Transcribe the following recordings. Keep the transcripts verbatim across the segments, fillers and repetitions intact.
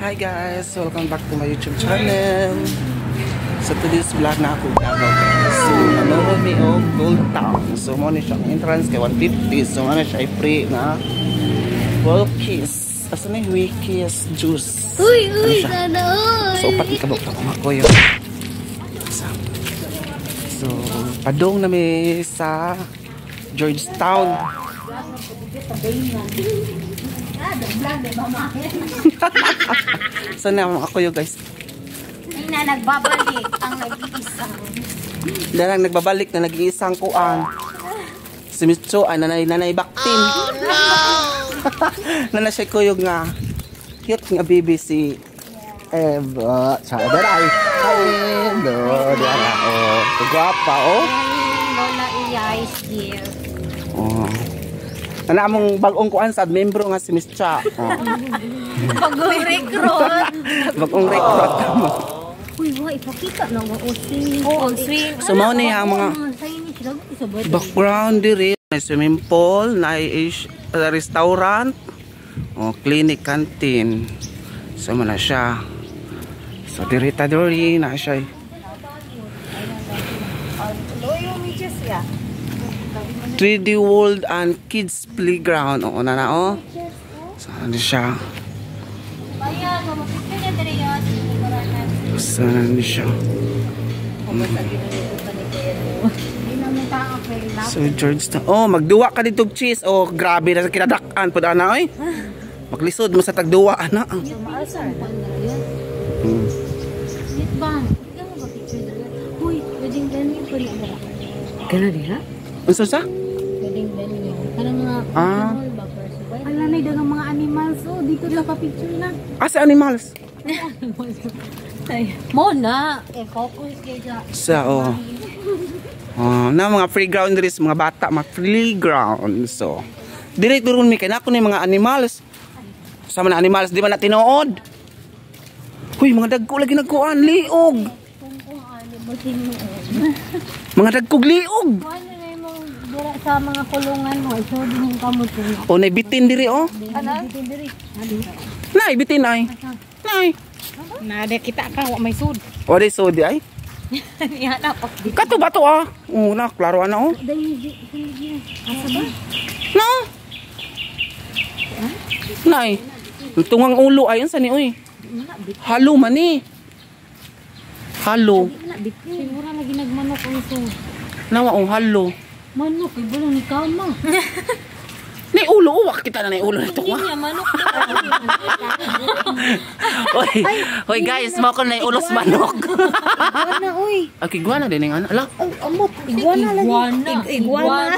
Hi guys, welcome back to my YouTube channel. So today's vlog na ako gagaw guys. So nanonood mi og Gold Town. So mo ni siyang entrance kay one fifty. So ano siya free na Wilkies. Asa ni Wilkies juice. Uy, uy, sana uy. So upat ni kabok ako makoyo. So padong na mi sa Georgetown. Sana ako yun guys. Hindi na nagbabalik ang nag-iisang. Darang nagbabalik na nag-iisang kuan. Si Mitsu ay nanay nanay baktin. Oh no. Nana siya kuyog nga. Cute nga baby si Eva. Sa daray. Hello, dara. Oh, guwapa oh. Lola iya is here. Oh. Ana among bag-ong kuan sa membro nga si Miss Cha. Oh. Bagong recruit. Bagong recruit mo. Uy, wa ipakita na nga osing. Oh, osing. So mao ni ang mga background diri, may swimming pool, na uh, restaurant, oh, clinic, canteen. So mo na siya. So diri ta diri na siya. three D World and Kids Playground. Oo na na oh. So ano siya. So ano siya. So Georgetown. Oh, magduwa ka dito cheese. Oh, grabe na kinadakan pud ana oy. Maglisod mo sa tagduwa ana. Hmm. Kana diha? Unsa sa? Ah. Ala na dagang mga animals oh dito sa pa-picture na. Asa animals? Mo na eh focus kay sa. Sa oh. Oh, na mga playground diri sa mga bata, mga playground. So, diri turon mi kay nako ni mga animals. Sa mga animals di man na tinuod. Huy, mga dagko lagi nagkuan liog. Mga dagkog liog. Dira sa mga kulungan mo, so din kamot. Oh, nay bitin diri oh. Ana? Bitin diri. Nay bitin ay. Nay. Nada kita ka wa may sud. O di so di ay. Iya na pa. Kato ba to ah? Oh, na klaro ana oh. Asa ba? No. Nay. Tungang ulo ay unsa ni oy? Halo man ni. Halo. Siguro lagi nagmanok ang sud. Nawa oh halo. Manok, iba ni kama. Ni ulo, uwak kita na na ulo nito Hindi ko. niya manok. Oy, oy guys, mo ko na ulos manok. Iguana, uy. Okay, iguana din ng ano. Ala, Amot, iguana lang. Iguana.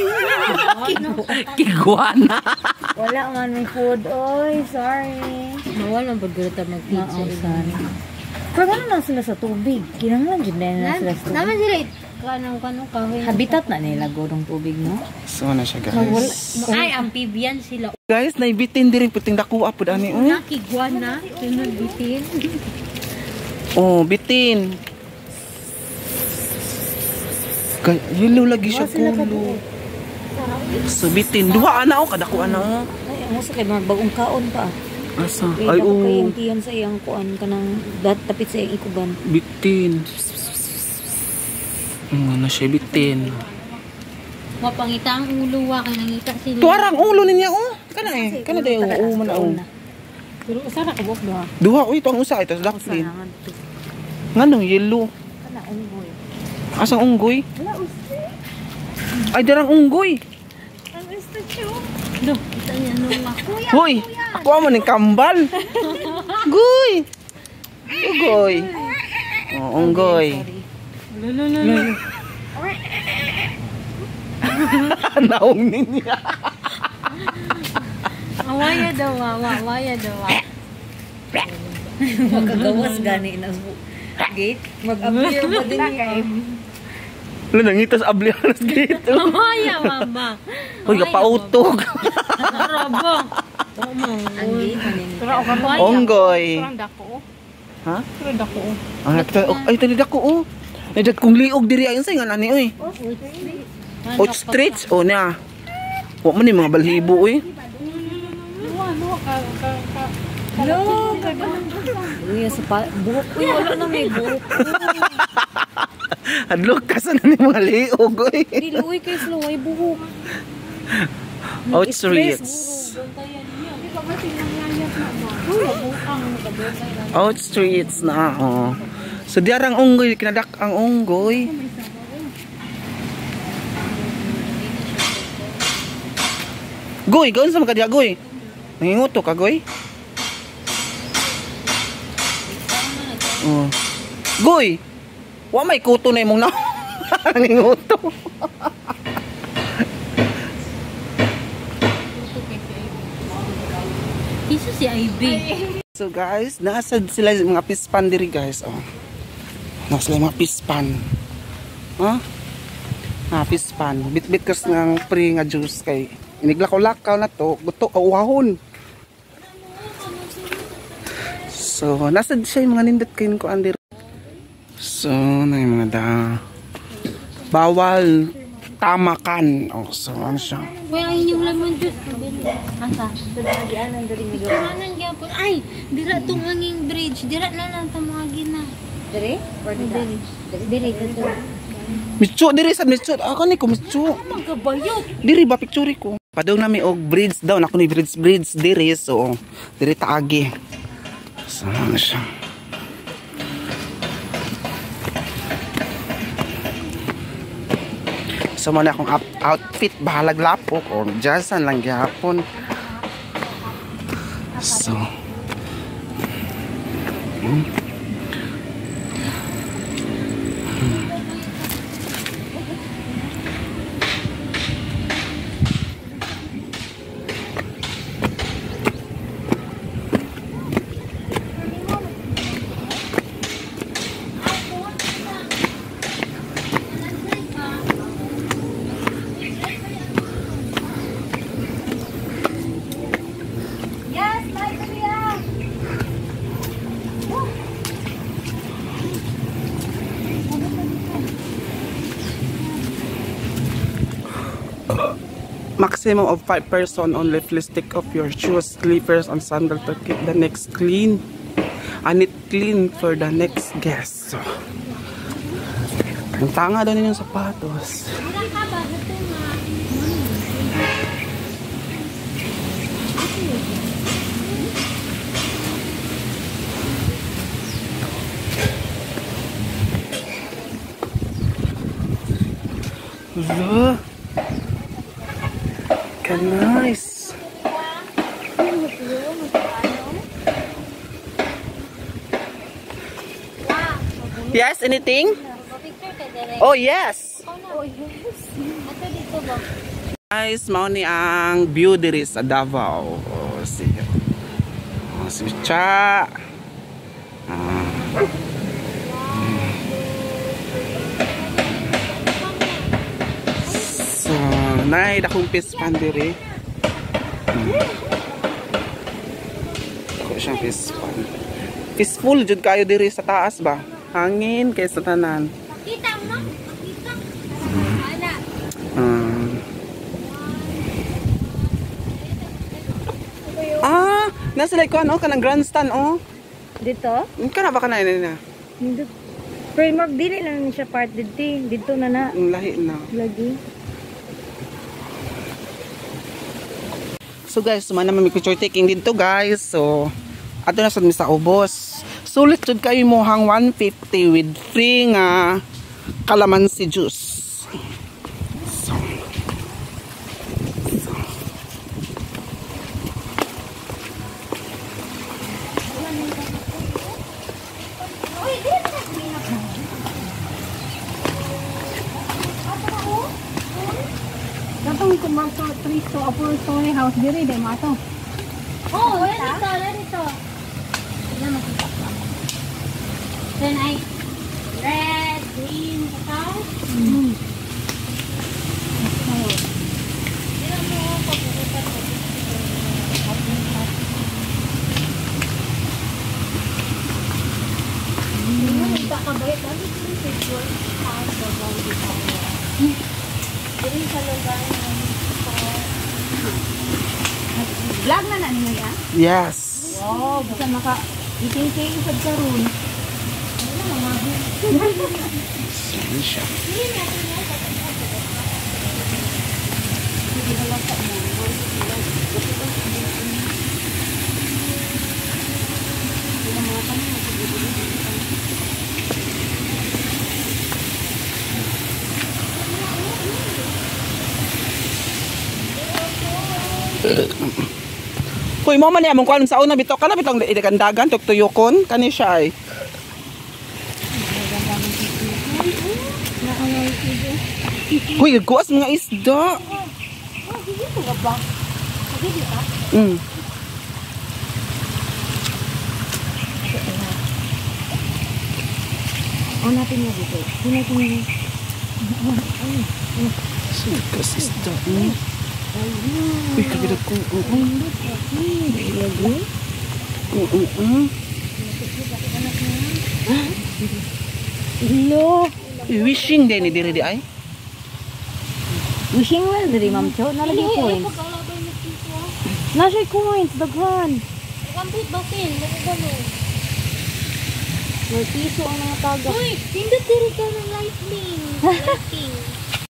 iguana. Wala man may food, oy. Sorry. Nawala ba gata mag-pizza? Pero ano na sila sa tubig? Kinanglan dyan na sila sa tubig. Naman sila kanong-kanong kawin. Habitat na nila gurong tubig, no? So na siya guys. Ay, amphibian sila. Guys, naibitin din puting dakuha po dani. Oh. Nakiguana, tunod bitin. Oh, bitin. Kay yellow lagi siya kulo. So bitin, duha ana oh kadakuha na. Ay, amo sa kay mga bagong kaon pa. Asa? Ay, Ay oh. Kayong tiyan sa iyang kuan kanang dat tapit sa iyang ikuban. Bitin. Mm, na siya bitin. Mapangita ang ulo wa kay nangita sila. Tuarang ulo niya oh. Kana eh. Kana dayo oh man oh. Pero usa ra ka bok duha. Duha oy tong usa ito sa daklin. Nganong yellow? Kana unggoy. Asang unggoy? Wala usti. Ay darang unggoy. Ang statue. Do, kita niya nung makuya. Hoy, ako mo ning kambal. Goy. Unggoy. Oh, unggoy. Lolo. Naong niya. Awaya daw, awaya daw. Magagawas gani na gate. Mag-appear mo din kay. Lo nangitas ablianas dito. Awaya mama. Hoy, kapautog. Rabo. Ang gate maning. Pero ako unggoy. dako. Ha? Pero dako. Ang nakita, ay tani dako oh. Ay dag kung liog diri ayon sa nga nani oy. Ostrich o na. Wa man ni mga balhibo oy. Duwa, duwa ka ka ka No, uy, sa pa buhok ko wala na may buhok. Adlok ka sa ni mga liog oy. Dili uy kay slow ay buhok. Oats treats. Oats treats na oh. So diarang unggoy kinadak ang unggoy. Goy, gaon sa mga goy. Nanginguto ka goy? Oh. Goy. Wa may kuto na imong na. Nanginguto. Isu si I B. So guys, nasa sila mga pispan diri guys. Oh. Nasa sila mga pispan. Huh? Ah, pispan. Bit-bit kas ng pre nga juice kay iniglakaw-lakaw na to, guto awahon. So, nasa siya yung mga nindot kayo ko andir. So, na yung mga da. Bawal tamakan. Oh, so ano siya? Kuya, ang inyong lemon juice. Asa? Tudaan ang daling nagawa. Tudaan gyapon. Ay, dira tong hanging bridge. Dira na lang ta mga gina. Dire? Or dira? Dire dito. Mitsu, diri sa mitsu. Ako ni ko mitsu. Magabayot. Diri ba picture ko? Padaw nami og bridge daw. Ako ni bridge bridge diri. So, diri taagi. So, ano siya? So, muna akong outfit. Bahalag lapok. O, jasan lang gyapon. So, hmm. Maximum of five person only. Please take off your shoes, slippers, and sandals to keep the next clean. And it clean for the next guest. So, ang tanga daw ninyong sapatos. Hello. Nice. Yes, anything? Oh, yes. Guys, mao ni ang view diri sa Davao. Oh, si Oh, si Cha. Ah. So, nay dakong pispan diri. Hmm. Ko siyang pispan. Peaceful jud kayo diri sa taas ba? Hangin kay sa tanan. Kita mo? Kita. Ana. Hmm. Ah, nasa like ko ano kanang grandstand oh. Dito? Kana ba kana ina na? Dito. Framework dili na ni siya part dito. Dito na na. Ang lahi na. Lagi. So guys, sumana naman may picture taking dito guys. So, ato na sad mi sa ubos. Sulit jud kayo mo hang one fifty with free nga calamansi juice. So. So. Datang ko mato tristo upper story house diri de mato. Oh, wala dito, wala dito. Ina makita pa. Then I red, green, kakao. Mm. Okay. Dila mo papuputan ko. Mm. Ita ka ba ito? Dito sa picture. House of all diri sa lugar ng vlog na na niya? Yes. Wow. Oo, basta maka iting-ting sa karon. Saan siya? Kuy mo man niya mong kuan sa una bitaw kana bitong idagandagan tuk tuyokon kani siya ay. Kuy kuas mga isda. Mm. Oh, natin niya dito. Natin niya. Sikas isda. Mm. Uy, kagidag ko. Hello. Wishing din ni diri di ay. Wishing well dari Ma'am Cho. Nalagay coins. Nasa coins. Daghan. Kampit batin. Nagagano. May piso ang mga taga. Uy! Pindot diri ka ng lightning. Lighting.